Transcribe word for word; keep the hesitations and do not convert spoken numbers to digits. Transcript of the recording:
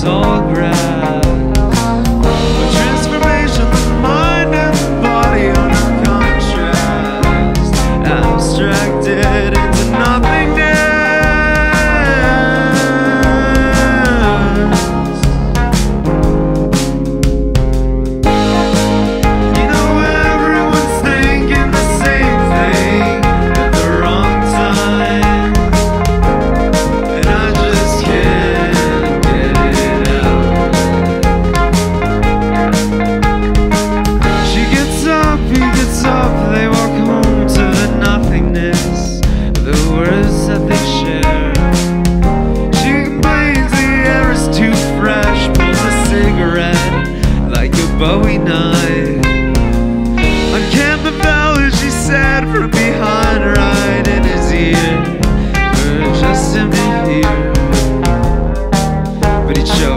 tall grass. A transformation of the mind and the body on a contrast, abstracted into nothingness. You know everyone's thinking the same thing at the wrong time, and I just can't get it out. She gets up, he gets up, they walk home to the nothingness, the words that they share. She complains the air is too fresh, pulls a cigarette like a Bowie knife. On Camden Valley, she said, from behind, right in his ear, we're just him to hear. But he chose